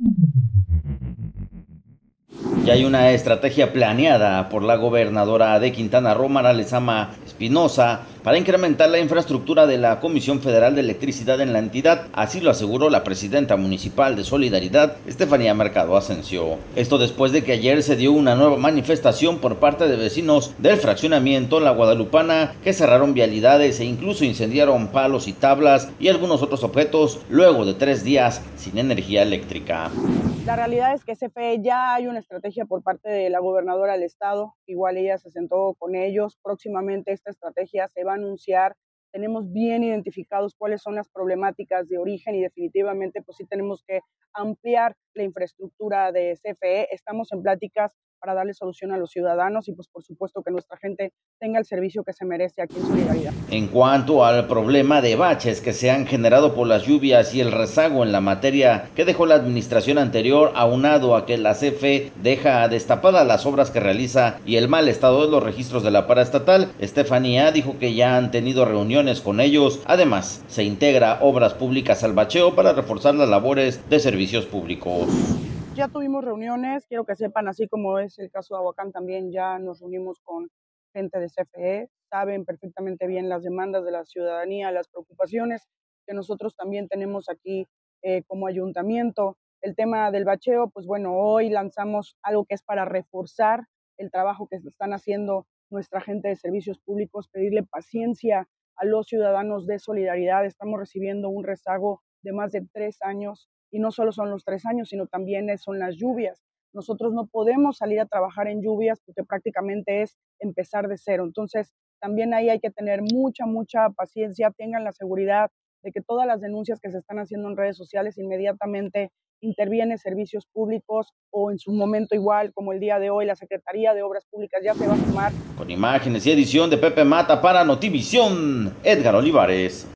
Ya hay una estrategia planeada por la gobernadora de Quintana Roo, Mara Lezama Espinosa, para incrementar la infraestructura de la Comisión Federal de Electricidad en la entidad. Así lo aseguró la presidenta municipal de Solidaridad, Estefanía Mercado Asensio. Esto después de que ayer se dio una nueva manifestación por parte de vecinos del fraccionamiento La Guadalupana, que cerraron vialidades e incluso incendiaron palos y tablas y algunos otros objetos luego de 3 días sin energía eléctrica. La realidad es que CFE ya hay una estrategia por parte de la gobernadora del estado, igual ella se sentó con ellos, próximamente esta estrategia se va a anunciar, tenemos bien identificados cuáles son las problemáticas de origen y definitivamente pues sí tenemos que ampliar la infraestructura de CFE, estamos en pláticas para darle solución a los ciudadanos y pues por supuesto que nuestra gente tenga el servicio que se merece aquí en Solidaridad. En cuanto al problema de baches que se han generado por las lluvias y el rezago en la materia que dejó la administración anterior, aunado a que la CFE deja destapadas las obras que realiza y el mal estado de los registros de la paraestatal, Estefanía dijo que ya han tenido reuniones con ellos. Además, se integra Obras Públicas al bacheo para reforzar las labores de servicios públicos. Ya tuvimos reuniones, quiero que sepan, así como es el caso de Ahuacán, también ya nos reunimos con gente de CFE, saben perfectamente bien las demandas de la ciudadanía, las preocupaciones que nosotros también tenemos aquí como ayuntamiento. El tema del bacheo, pues bueno, hoy lanzamos algo que es para reforzar el trabajo que están haciendo nuestra gente de servicios públicos, pedirle paciencia a los ciudadanos de Solidaridad. Estamos recibiendo un rezago de más de 3 años y no solo son los 3 años, sino también son las lluvias. Nosotros no podemos salir a trabajar en lluvias porque prácticamente es empezar de cero. Entonces, también ahí hay que tener mucha paciencia, tengan la seguridad de que todas las denuncias que se están haciendo en redes sociales inmediatamente interviene servicios públicos o en su momento igual, como el día de hoy, la Secretaría de Obras Públicas ya se va a sumar. Con imágenes y edición de Pepe Mata para Notivisión, Edgar Olivares.